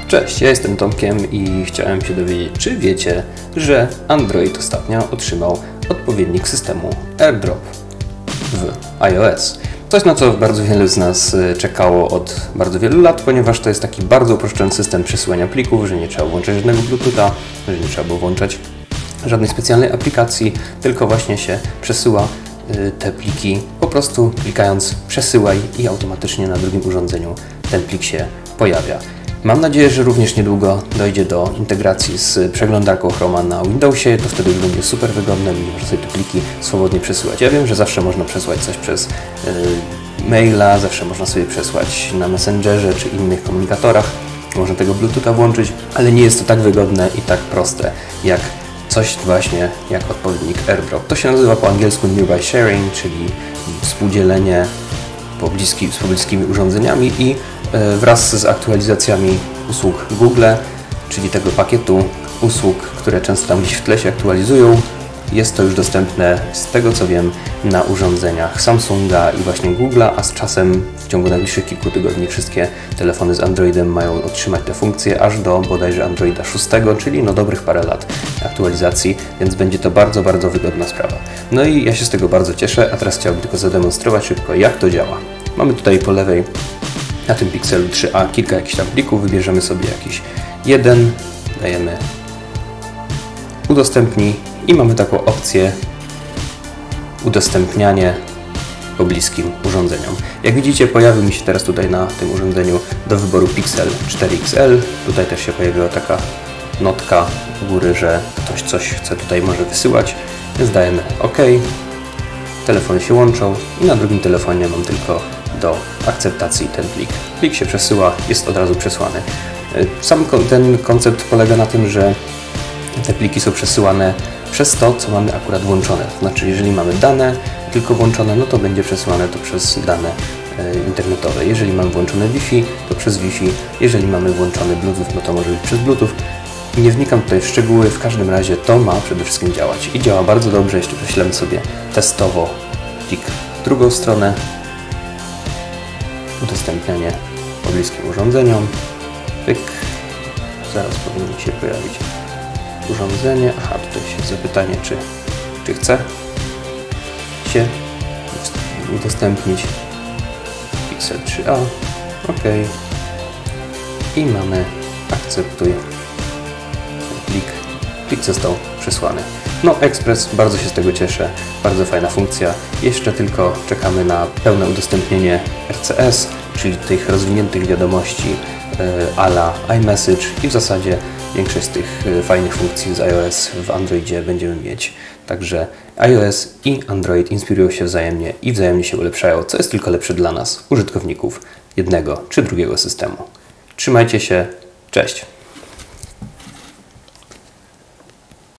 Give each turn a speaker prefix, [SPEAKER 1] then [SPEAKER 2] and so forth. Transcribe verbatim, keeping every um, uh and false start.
[SPEAKER 1] Cześć, ja jestem Tomkiem i chciałem się dowiedzieć, czy wiecie, że Android ostatnio otrzymał odpowiednik systemu AirDrop w iOS. Coś, na co bardzo wiele z nas czekało od bardzo wielu lat, ponieważ to jest taki bardzo uproszczony system przesyłania plików, że nie trzeba włączać żadnego Bluetootha, że nie trzeba było włączać żadnej specjalnej aplikacji, tylko właśnie się przesyła te pliki po prostu klikając przesyłaj i automatycznie na drugim urządzeniu ten plik się pojawia. Mam nadzieję, że również niedługo dojdzie do integracji z przeglądarką Chroma na Windowsie, to wtedy już będzie super wygodne i można sobie te pliki swobodnie przesyłać. Ja wiem, że zawsze można przesłać coś przez yy, maila, zawsze można sobie przesłać na Messengerze czy innych komunikatorach, można tego Bluetootha włączyć, ale nie jest to tak wygodne i tak proste jak coś właśnie jak odpowiednik AirDrop. To się nazywa po angielsku Nearby Sharing, czyli współdzielenie pobliski, z pobliskimi urządzeniami i wraz z aktualizacjami usług Google, czyli tego pakietu usług, które często tam gdzieś w tle się aktualizują, jest to już dostępne, z tego co wiem, na urządzeniach Samsunga i właśnie Google'a, a z czasem w ciągu najbliższych kilku tygodni wszystkie telefony z Androidem mają otrzymać te funkcje aż do bodajże Androida szóstego, czyli no dobrych parę lat aktualizacji, więc będzie to bardzo, bardzo wygodna sprawa. No i ja się z tego bardzo cieszę, a teraz chciałbym tylko zademonstrować szybko, jak to działa. Mamy tutaj po lewej na tym Pixelu trzy a kilka jakichś tam plików, wybierzemy sobie jakiś jeden, dajemy udostępnij i mamy taką opcję udostępnianie pobliskim urządzeniom. Jak widzicie, pojawił mi się teraz tutaj na tym urządzeniu do wyboru Pixel cztery X L. Tutaj też się pojawiła taka notka u góry, że ktoś coś chce tutaj może wysyłać, więc dajemy OK. Telefony się łączą i na drugim telefonie mam tylko do akceptacji ten plik. Plik się przesyła, jest od razu przesłany. Sam ten koncept polega na tym, że te pliki są przesyłane przez to, co mamy akurat włączone. To znaczy, jeżeli mamy dane tylko włączone, no to będzie przesyłane to przez dane internetowe. Jeżeli mamy włączone Wi-Fi, to przez Wi-Fi. Jeżeli mamy włączony Bluetooth, no to może być przez Bluetooth. Nie wnikam tutaj w szczegóły, w każdym razie to ma przede wszystkim działać. I działa bardzo dobrze, jeśli prześlemy sobie testowo plik w drugą stronę. Udostępnianie pobliskim urządzeniom. Pyk. Zaraz powinno się pojawić urządzenie. Aha, tutaj jest zapytanie, czy, czy chce się udostępnić Pixel trzy a. OK. I mamy akceptuj plik. Plik został przesłany. No, Express, bardzo się z tego cieszę. Bardzo fajna funkcja. Jeszcze tylko czekamy na pełne udostępnienie R C S, czyli tych rozwiniętych wiadomości a la iMessage i w zasadzie większość z tych fajnych funkcji z iOS w Androidzie będziemy mieć. Także iOS i Android inspirują się wzajemnie i wzajemnie się ulepszają, co jest tylko lepsze dla nas, użytkowników jednego czy drugiego systemu. Trzymajcie się, cześć!